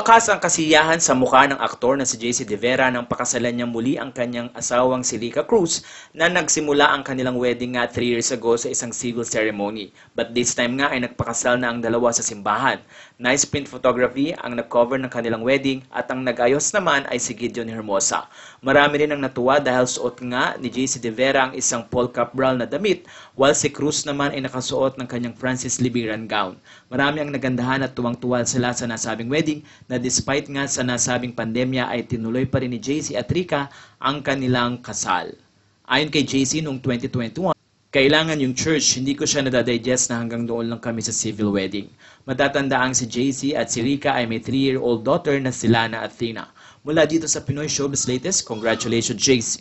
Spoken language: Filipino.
Wakas ang kasiyahan sa mukha ng aktor na si JC De Vera nang pakasalan niya muli ang kanyang asawang si RIKKAH Cruz na nagsimula ang kanilang wedding nga 3 years ago sa isang civil ceremony. But this time nga ay nagpakasal na ang dalawa sa simbahan. Nice print photography ang nag-cover ng kanilang wedding at ang nag-ayos naman ay si Gideon Hermosa. Marami rin ang natuwa dahil suot nga ni JC De Vera ang isang polka brown na damit while si Cruz naman ay nakasuot ng kanyang Francis Libiran gown. Marami ang nagandahan at tuwang-tuwa sila sa nasabing wedding na despite nga sa nasabing pandemya ay tinuloy pa rin ni JC at RIKKAH ang kanilang kasal. Ayon kay JC noong 2021, kailangan yung church, hindi ko siya nadadigest na hanggang doon lang kami sa civil wedding. Matatandaang si JC at si RIKKAH ay may 3-year-old daughter na si Lana Athena. Mula dito sa Pinoy Showbiz Latest, congratulations JC!